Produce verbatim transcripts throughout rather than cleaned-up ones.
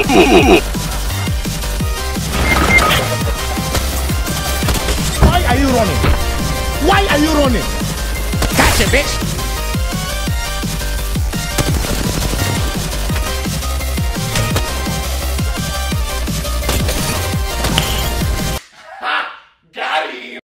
Why are you running? Why are you running? Catch it, bitch! Ha! Got him!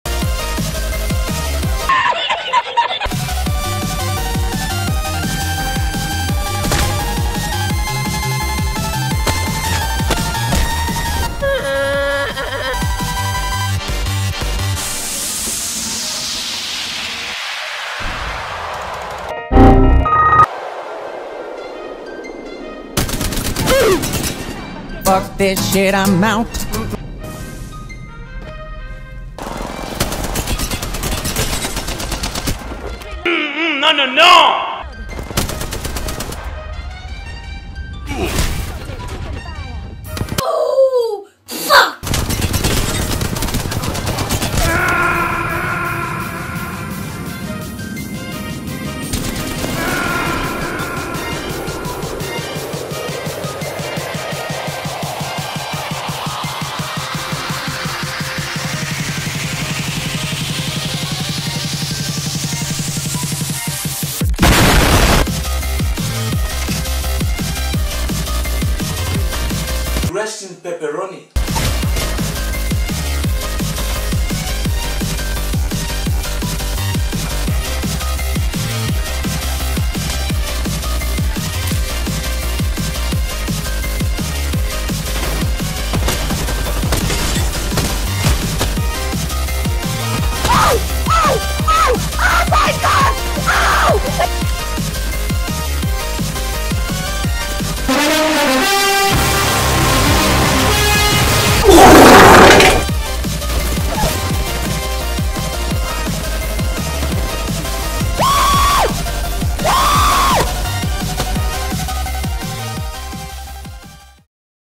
Fuck this shit, I'm out. Mm-mm, no, no, no! Oh, fuck! Dressed in pepperoni.